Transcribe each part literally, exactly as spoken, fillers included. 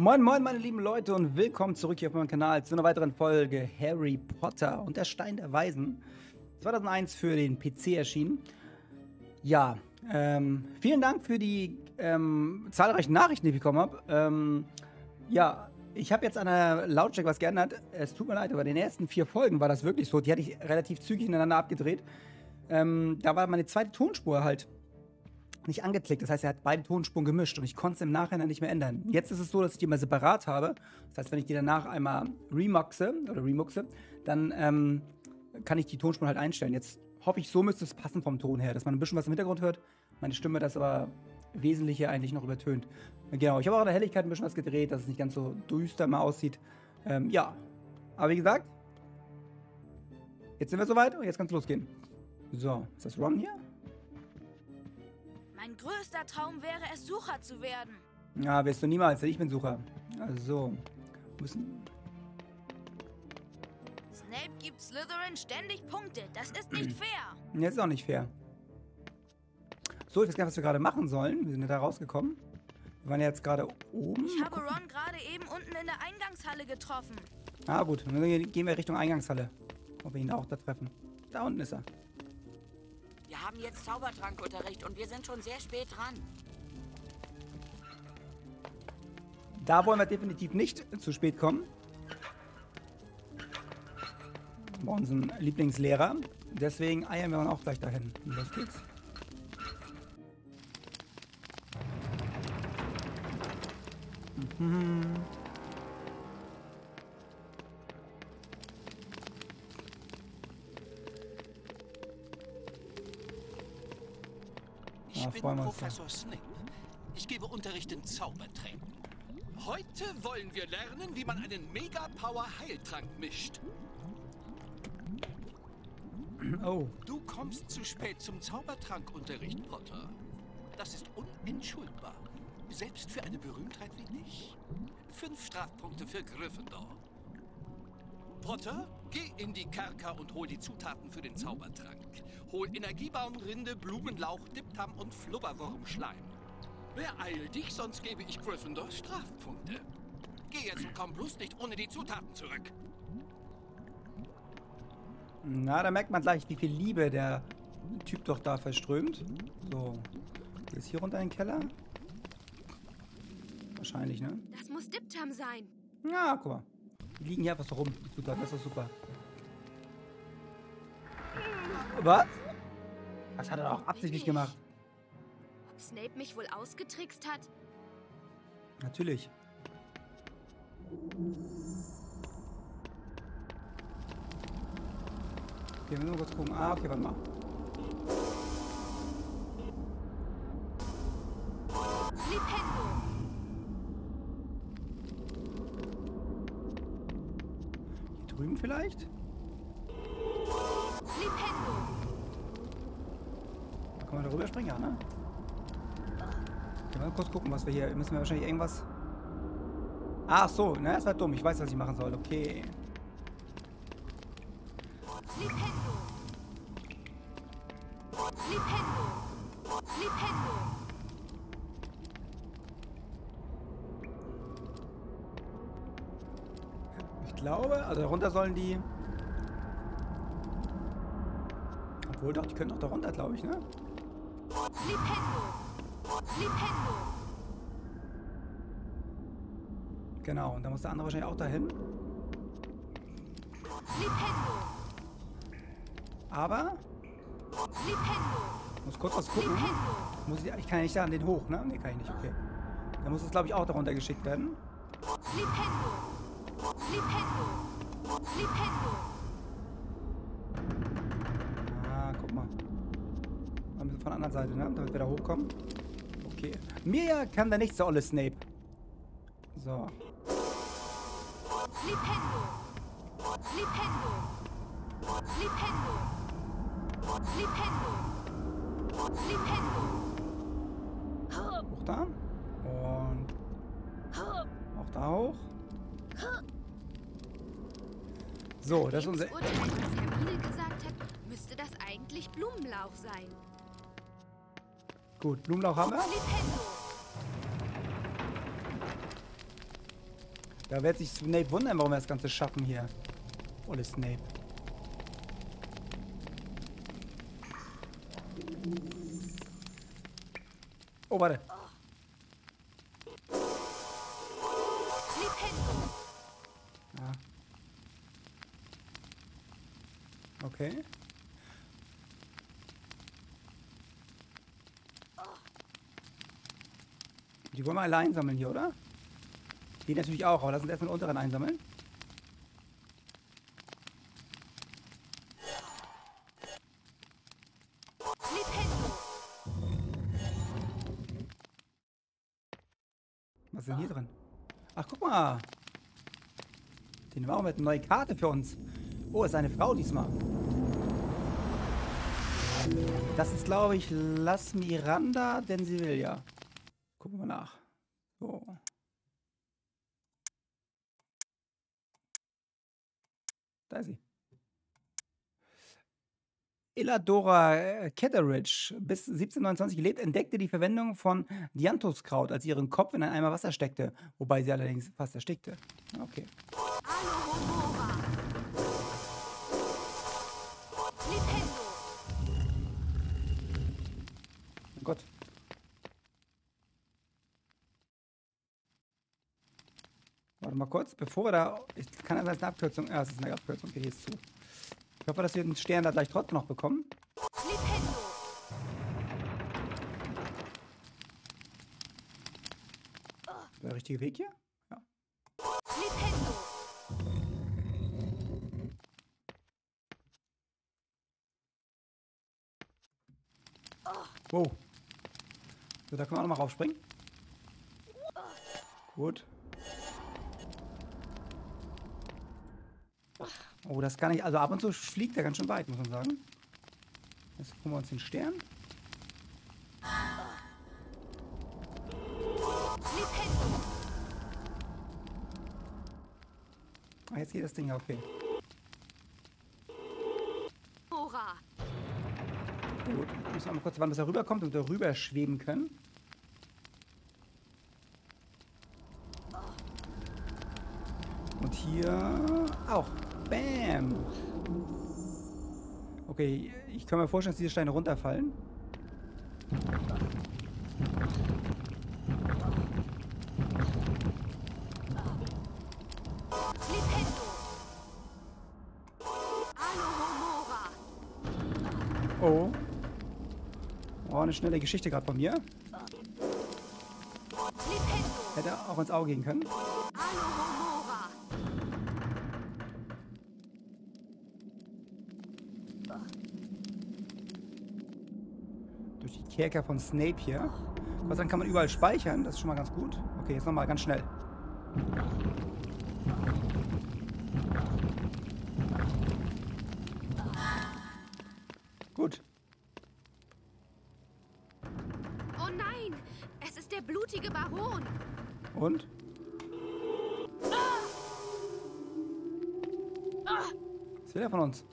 Moin moin meine lieben Leute und willkommen zurück hier auf meinem Kanal zu einer weiteren Folge Harry Potter und der Stein der Weisen. zweitausendeins für den P C erschienen. Ja, ähm, vielen Dank für die ähm, zahlreichen Nachrichten, die ich bekommen habe. Ähm, ja, ich habe jetzt an der Lautstärke was geändert. Es tut mir leid, aber in den ersten vier Folgen war das wirklich so. Die hatte ich relativ zügig ineinander abgedreht. Ähm, da war meine zweite Tonspur halt nicht angeklickt. Das heißt, er hat beide Tonspuren gemischt und ich konnte es im Nachhinein nicht mehr ändern. Jetzt ist es so, dass ich die mal separat habe. Das heißt, wenn ich die danach einmal remuxe oder remuxe, dann ähm, kann ich die Tonspuren halt einstellen. Jetzt hoffe ich, so müsste es passen vom Ton her, dass man ein bisschen was im Hintergrund hört. Meine Stimme das aber Wesentliche eigentlich noch übertönt. Genau, ich habe auch an der Helligkeit ein bisschen was gedreht, dass es nicht ganz so düster mal aussieht. Ähm, ja, aber wie gesagt, jetzt sind wir soweit und jetzt kann es losgehen. So, ist das Ron hier? Mein größter Traum wäre es, Sucher zu werden. Ja, wirst du niemals, ich bin Sucher. Also, müssen... Snape gibt Slytherin ständig Punkte. Das ist nicht fair. Jetzt ist auch nicht fair. So, ich weiß gar nicht, was wir gerade machen sollen. Wir sind ja da rausgekommen. Wir waren ja jetzt gerade oben. Ich habe Ron gerade eben unten in der Eingangshalle getroffen. Ah, gut. Dann gehen wir Richtung Eingangshalle. Ob wir ihn auch da treffen. Da unten ist er. Wir haben jetzt Zaubertrankunterricht und wir sind schon sehr spät dran. Da wollen wir definitiv nicht zu spät kommen. Bei unserem Lieblingslehrer. Deswegen eiern wir dann auch gleich dahin. Los geht's. Mhm. Ich Ja, bin freuen wir uns Professor Snape. Ich gebe Unterricht in Zaubertränken. Heute wollen wir lernen, wie man einen Mega-Power-Heiltrank mischt. Oh. Du kommst zu spät zum Zaubertrankunterricht, Potter. Das ist unentschuldbar. Selbst für eine Berühmtheit wie dich. Fünf Strafpunkte für Gryffindor. Potter, geh in die Kerker und hol die Zutaten für den Zaubertrank. Hol Energiebaumrinde, Blumenlauch, Diptam und Flubberwurmschleim. Beeil dich, sonst gebe ich Gryffindor Strafpunkte. Geh jetzt und komm bloß nicht ohne die Zutaten zurück. Na, da merkt man gleich, wie viel Liebe der Typ doch da verströmt. So, geht es hier runter in den Keller? Wahrscheinlich, ne? Das muss Diptam sein. Ja, guck mal. Die liegen hier einfach so rum, die Zutaten. Das ist super. Was? Das hat er auch absichtlich gemacht. Ob Snape mich wohl ausgetrickst hat? Natürlich. Okay, wir müssen mal kurz gucken. Ah, okay, warte mal. Flipendo. Hier drüben vielleicht? Flipendo. Da kann man darüber springen, ja, ne? Okay, mal kurz gucken, was wir hier... Müssen wir wahrscheinlich irgendwas... Ach so, ne, das war dumm. Ich weiß, was ich machen soll. Okay. Flipendo. Flipendo. Flipendo. Ich glaube, also darunter sollen die... Obwohl doch, die können auch darunter, glaube ich, ne? Flipendo. Flipendo. Genau, und da muss der andere wahrscheinlich auch dahin. Flipendo. Aber... Flipendo. Muss kurz was gucken. Flipendo. Muss ich, ich kann ja nicht da an den hoch, ne? Ne, kann ich nicht, okay. Da muss es, glaube ich, auch darunter geschickt werden. Flipendo. Flipendo. Flipendo. Ah, guck mal. Ein bisschen von der anderen Seite, ne? Damit wir da hochkommen. Okay. Mir kann da nichts, der olle Snape. So. Flipendo. Flipendo. Flipendo. Flipendo. Flipendo. Hoch da. Und auch da hoch. So, das ist unser... Urteil, was Hermine gesagt hat, müsste das eigentlich Blumenlauch sein. Gut, Blumenlauch haben wir. Flipendo. Da wird sich Snape wundern, warum wir das Ganze schaffen hier. Olle Snape. Oh, warte. Ja. Okay. Die wollen wir alle einsammeln hier, oder? Die natürlich auch, aber lass uns erstmal den unteren einsammeln. Was ist denn hier drin? Ach, guck mal. Den war auch mit einer neuen Karte für uns. Oh, ist eine Frau diesmal. Das ist, glaube ich, Lass Miranda, denn sie will ja. Gucken wir nach. So. Da ist sie. Iladora Ketteridge, bis siebzehnhundertneunundzwanzig gelebt, entdeckte die Verwendung von Dianthuskraut, als sie ihren Kopf in einen Eimer Wasser steckte, wobei sie allerdings fast erstickte. Okay. Oh Gott. Warte mal kurz, bevor wir da... Ich kann das als eine Abkürzung... Ja, es ist eine Abkürzung. Okay, hier ist zu. Ich hoffe, dass wir den Stern da gleich trotzdem noch bekommen. Der richtige Weg hier? Ja. Wow. So, da können wir auch noch mal raufspringen. Gut. Oh, das kann ich... Also ab und zu fliegt er ganz schön weit, muss man sagen. Jetzt gucken wir uns den Stern. Ah, jetzt geht das Ding ja okay. Ja, gut, müssen wir mal kurz warten, bis er rüberkommt und wir rüber schweben können. Und hier auch. Bam! Okay, ich kann mir vorstellen, dass diese Steine runterfallen. Oh. Oh, eine schnelle Geschichte gerade von mir. Hätte auch ins Auge gehen können. Durch die Kerker von Snape hier. Gott sei Dank kann man überall speichern. Das ist schon mal ganz gut. Okay, jetzt nochmal ganz schnell. Gut. Oh nein, es ist der blutige Baron. Und? Was will er von uns?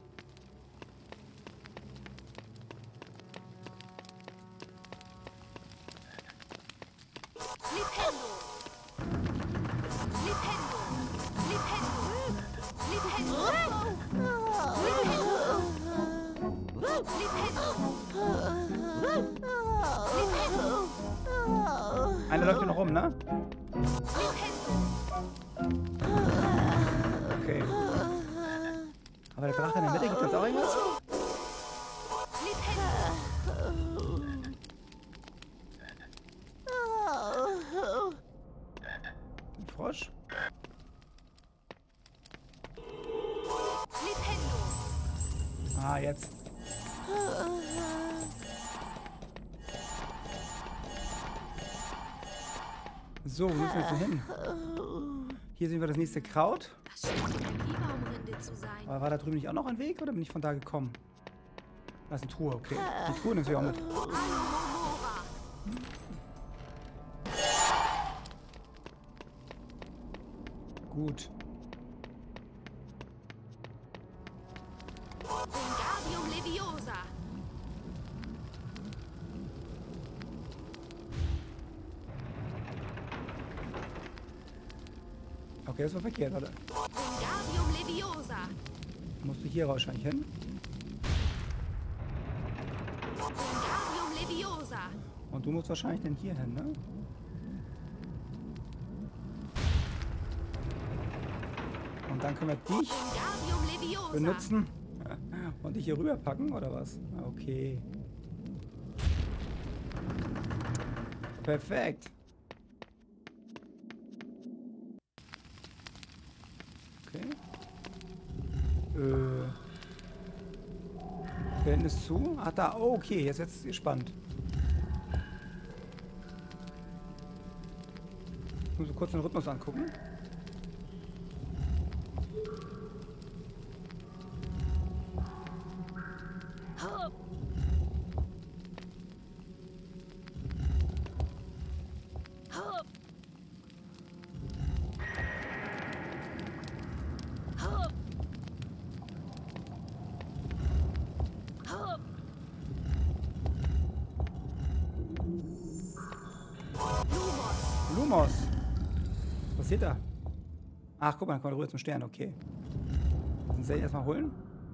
Einer läuft hier noch rum, ne? Okay. Aber der Drache in der Mitte, gibt uns auch irgendwas? Ein Frosch? Ah, jetzt. So, wo müssen wir jetzt denn hin? Hier sehen wir das nächste Kraut. Das scheint die Energiebaumrinde zu sein. Aber war da drüben nicht auch noch ein Weg oder bin ich von da gekommen? Da ist eine Truhe, okay. Die Truhe nimmt sich auch mit. Gut. Wingardium Leviosa. Okay, das war verkehrt, warte. Wingardium Leviosa. Musst du hier wahrscheinlich hin. Wingardium Leviosa. Und du musst wahrscheinlich dann hier hin, ne? Und dann können wir dich Wingardium Leviosa. benutzen und dich hier rüber packen, oder was? Okay. Perfekt. Okay. Äh. Da hinten ist zu. Ah, da. Oh, okay. Jetzt wird's spannend. Ich muss kurz den Rhythmus angucken. Lumos. Was passiert da? Ach, guck mal, dann kommt er rüber zum Stern, okay. Den soll ich erstmal holen?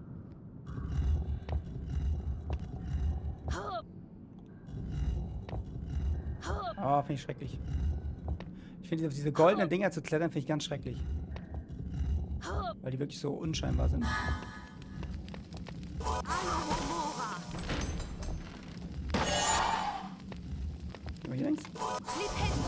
Oh, finde ich schrecklich. Ich finde, auf diese goldenen Dinger zu klettern, finde ich ganz schrecklich. Weil die wirklich so unscheinbar sind. Alohomora. Gehen wir hier längs? Flipendo.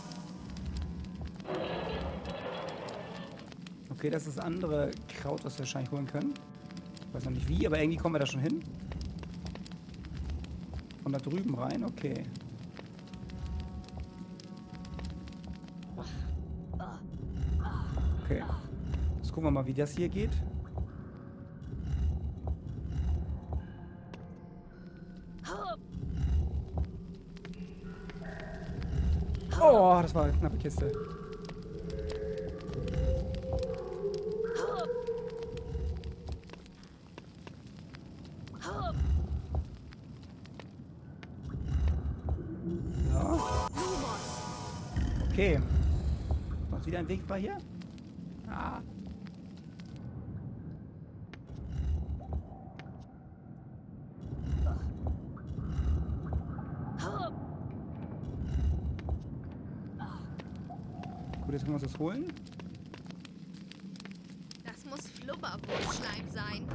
Okay, das ist das andere Kraut, was wir wahrscheinlich holen können. Ich weiß noch nicht wie, aber irgendwie kommen wir da schon hin. Von da drüben rein, okay. Okay. Jetzt gucken wir mal, wie das hier geht. Oh, das war eine knappe Kiste. Ja. Okay. Noch wieder ein Weg frei hier? Ah. Gut, jetzt können wir uns das holen. Das muss Flubberwurmschleim sein.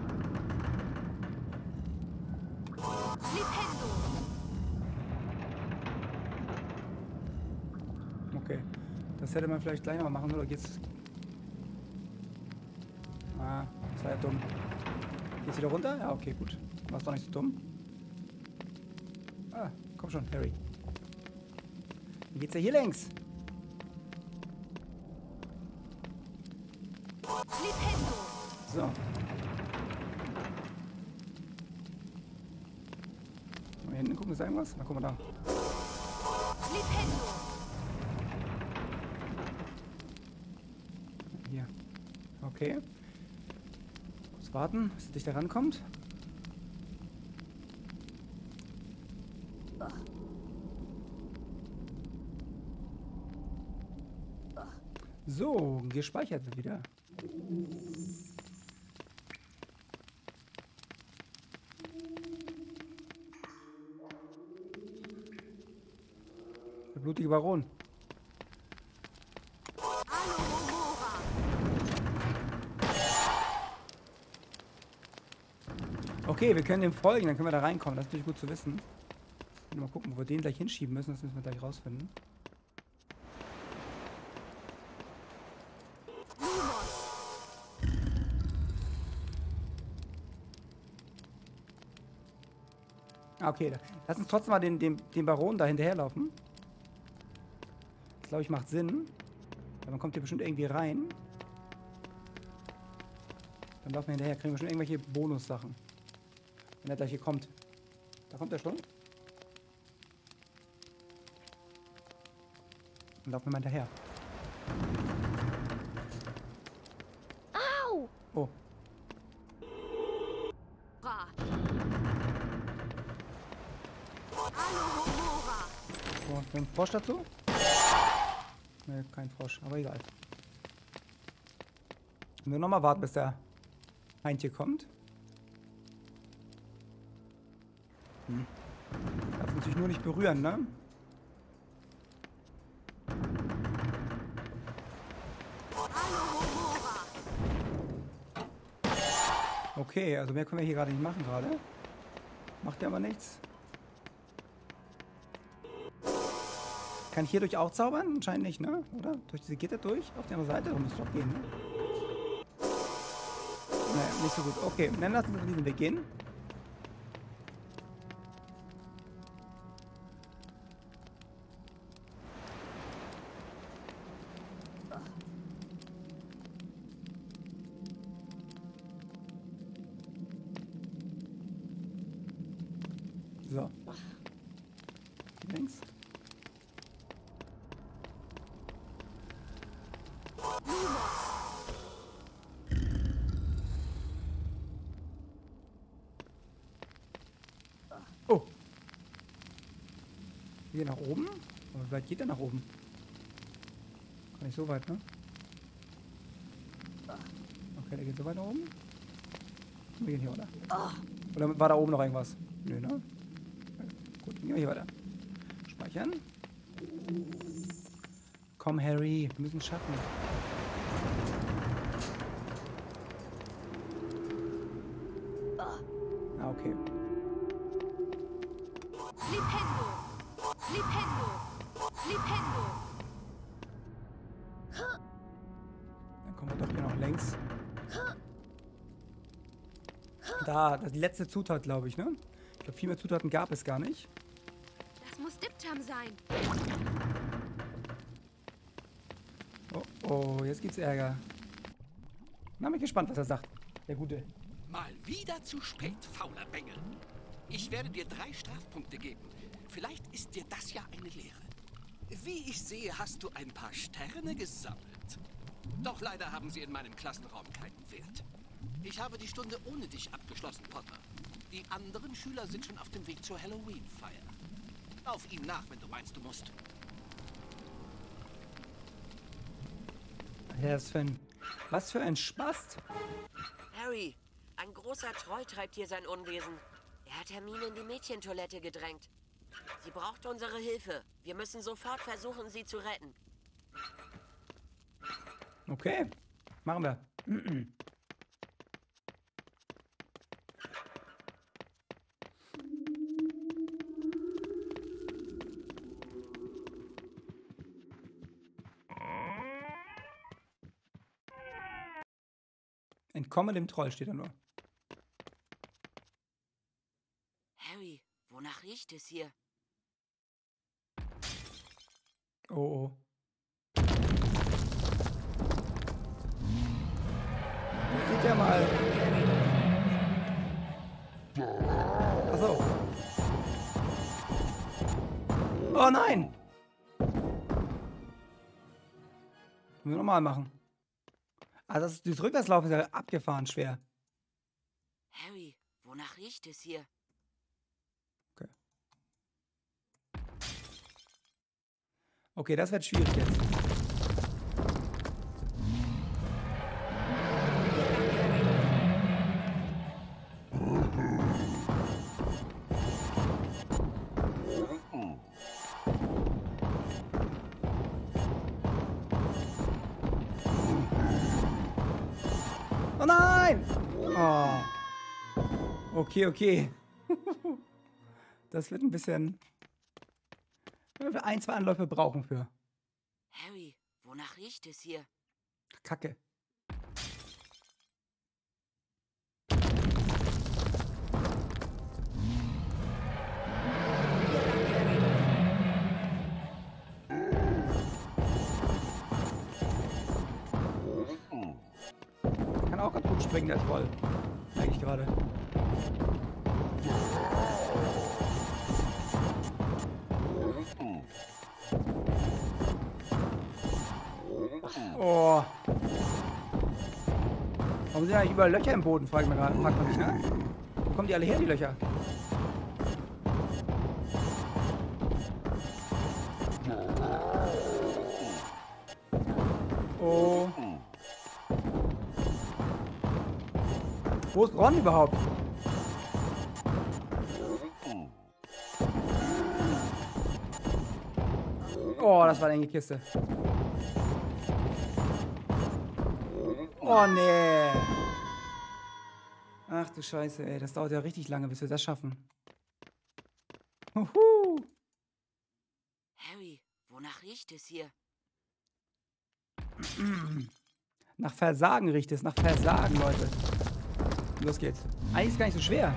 Flipendo. Okay. Das hätte man vielleicht gleich noch machen, oder geht's? Ah, das war ja dumm. Geht's wieder runter? Ja, okay, gut. War's doch nicht so dumm. Ah, komm schon, Harry. Wie geht's ja hier längs? Flipendo. So. Mal hier hinten gucken, ist da irgendwas? Na, guck mal da. Flipendo. Hier. Okay. Kurz warten, bis er dich da rankommt. So, gespeichert wird wieder. Der blutige Baron. Alohomora. Okay, wir können dem folgen, dann können wir da reinkommen. Das ist natürlich gut zu wissen. Mal gucken, wo wir den gleich hinschieben müssen. Das müssen wir gleich rausfinden. Ah, okay. Lass uns trotzdem mal den, den, den Baron da hinterherlaufen. Das, glaube ich, macht Sinn. Weil man kommt hier bestimmt irgendwie rein. Dann laufen wir hinterher. Kriegen wir schon irgendwelche Bonussachen. Wenn er gleich hier kommt. Da kommt er schon. Dann laufen wir mal hinterher. Au! Oh. Ra. Alohomora. So, ein Frosch dazu? Ne, kein Frosch, aber egal. Nur noch mal warten, bis der Feind hier kommt. Hm. Darf natürlich nur nicht berühren, ne? Okay, also mehr können wir hier gerade nicht machen gerade. Macht ja aber nichts. Kann ich hierdurch auch zaubern? Anscheinend nicht, ne? Oder? Durch diese Gitter durch? Auf der anderen Seite? Da muss doch gehen, ne? Naja, nicht so gut. Okay, dann lassen wir diesen Weg gehen. So. Links. Oh. Hier nach oben? Aber wie weit geht der nach oben? Gar nicht so weit, ne? Okay, der geht so weit nach oben. Wir gehen hier, oder? Oder war da oben noch irgendwas? Nö, ne? Gut, gehen wir hier weiter. Speichern. Komm, Harry, wir müssen es schaffen. Ah, okay. Flipendo! Flipendo! Flipendo! Dann kommen wir doch hier noch längs. Da, das ist die letzte Zutat, glaube ich, ne? Ich glaube, viel mehr Zutaten gab es gar nicht. Das muss Diptam sein. Oh, oh, jetzt gibt's Ärger. Na, bin ich gespannt, was er sagt. Der Gute. Mal wieder zu spät, fauler Bengel. Ich werde dir drei Strafpunkte geben. Vielleicht ist dir das ja eine Lehre. Wie ich sehe, hast du ein paar Sterne gesammelt. Doch leider haben sie in meinem Klassenraum keinen Wert. Ich habe die Stunde ohne dich abgeschlossen, Potter. Die anderen Schüler sind schon auf dem Weg zur Halloween-Feier. Lauf ihm nach, wenn du meinst, du musst. Ja, was für ein, was für ein Spaß. Harry, ein großer Troll treibt hier sein Unwesen. Er hat Hermine in die Mädchentoilette gedrängt. Sie braucht unsere Hilfe. Wir müssen sofort versuchen, sie zu retten. Okay, machen wir. Entkomme dem Troll, steht da nur. Harry, wonach riecht es hier? Oh, oh. Sieht ja mal. Achso. Oh nein! Müssen wir nochmal machen. Also das, das Rückwärtslaufen ist ja abgefahren schwer. Harry, wonach riecht es hier? Okay. Okay, das wird schwierig jetzt. Oh nein! Oh. Okay, okay. Das wird ein bisschen... Wenn wir ein, zwei Anläufe brauchen für. Harry, wonach riecht es hier? Kacke. Kann auch ganz gut springen, der Troll. Eigentlich gerade. Oh. Warum sind eigentlich überall Löcher im Boden, fragt man, fragt man sich, ne? Wo kommen die alle her, die Löcher? Oh. Wo ist Ron überhaupt? Oh, das war eine enge Kiste. Oh, nee. Ach du Scheiße, ey. Das dauert ja richtig lange, bis wir das schaffen. Huhu. Harry, wonach riecht es hier? Nach Versagen riecht es. Nach Versagen, Leute. Los geht's. Eigentlich ist es gar nicht so schwer.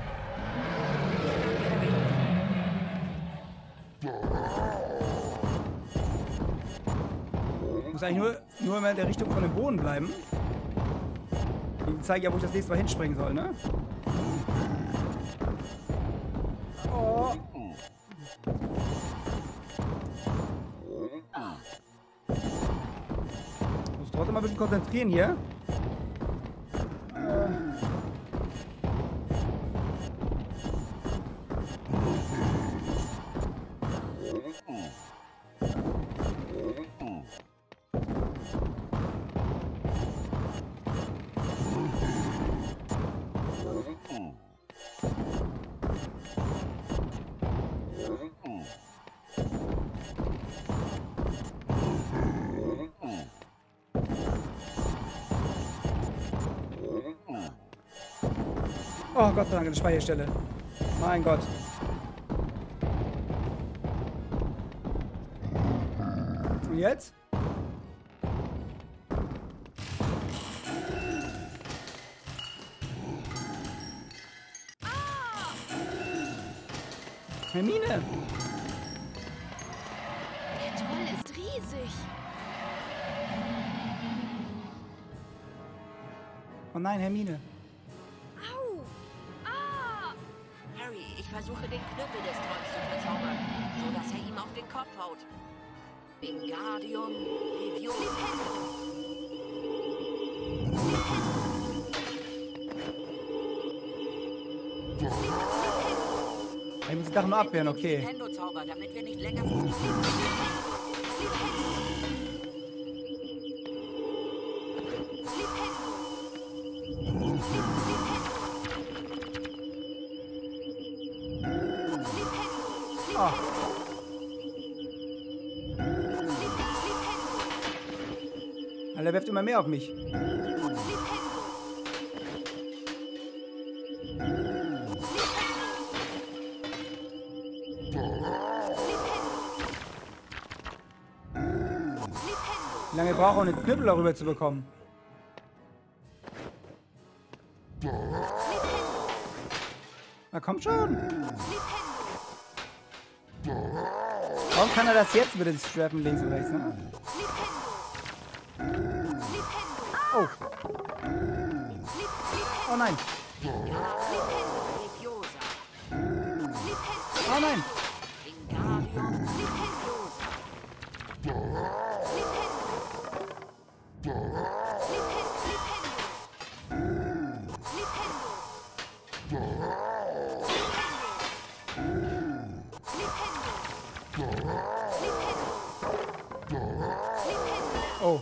Ich muss eigentlich nur, nur immer in der Richtung von dem Boden bleiben. Ich zeige ja, wo ich das nächste Mal hinspringen soll, ne? Oh. Ich muss trotzdem mal ein bisschen konzentrieren hier. Oh Gott sei Dank, eine Speicherstelle. Mein Gott. Und jetzt? Hermine! Der Troll ist riesig. Oh nein, Hermine. Au! Ah! Harry, ich versuche den Knüppel des Trolls zu verzaubern, so dass er ihm auf den Kopf haut. Wingardium Leviosa. Ich muss die Sachen nur abwehren, okay. Nintendo-Zauber, damit wir nicht länger... Oh. Alter, werft immer mehr auf mich. Wie lange braucht er, einen Knüppel darüber zu bekommen? Na komm schon. Warum kann er das jetzt mit den Strafen links und rechts, ne? Oh. Oh nein. Oh nein. Oh.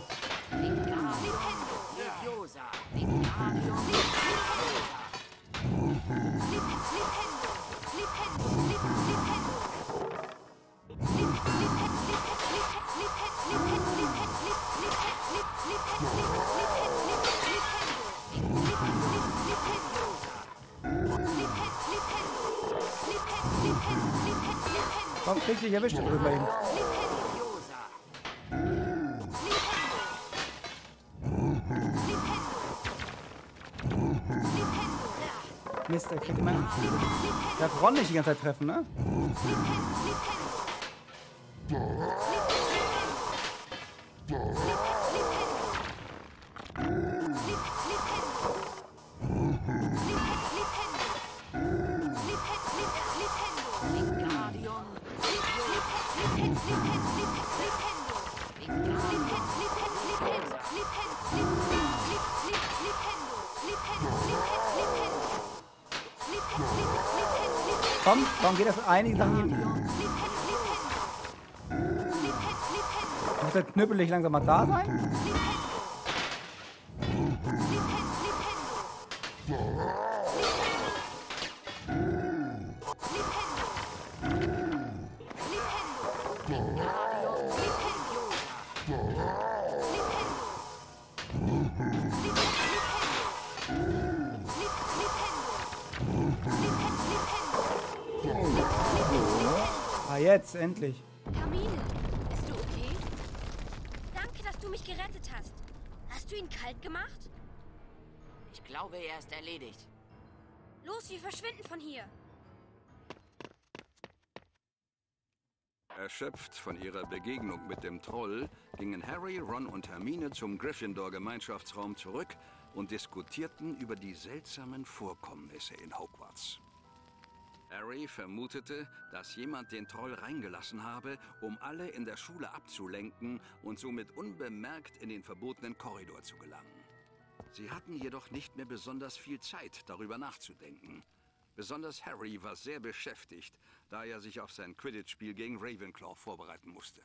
Warum krieg ich erwischt drüber hin? Mist, er kriegt immer... Der darf Ron nicht die ganze Zeit treffen, ne? Komm, warum geht das einige Sachen hin? Muss der Knüppel nicht langsam mal da sein? Ah, jetzt, endlich. Hermine, bist du okay? Danke, dass du mich gerettet hast. Hast du ihn kalt gemacht? Ich glaube, er ist erledigt. Los, wir verschwinden von hier. Erschöpft von ihrer Begegnung mit dem Troll, gingen Harry, Ron und Hermine zum Gryffindor-Gemeinschaftsraum zurück und diskutierten über die seltsamen Vorkommnisse in Hogwarts. Harry vermutete, dass jemand den Troll reingelassen habe, um alle in der Schule abzulenken und somit unbemerkt in den verbotenen Korridor zu gelangen. Sie hatten jedoch nicht mehr besonders viel Zeit, darüber nachzudenken. Besonders Harry war sehr beschäftigt, da er sich auf sein Quidditch-Spiel gegen Ravenclaw vorbereiten musste.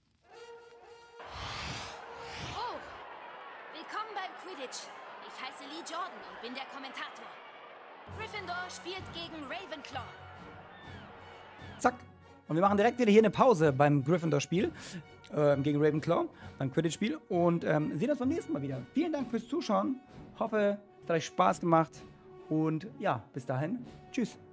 Oh, willkommen beim Quidditch. Ich heiße Lee Jordan und bin der Kommentator. Gryffindor spielt gegen Ravenclaw. Zack. Und wir machen direkt wieder hier eine Pause beim Gryffindor-Spiel äh, gegen Ravenclaw, beim Quidditch-Spiel. Und ähm, sehen uns beim nächsten Mal wieder. Vielen Dank fürs Zuschauen. Hoffe, es hat euch Spaß gemacht. Und ja, bis dahin. Tschüss.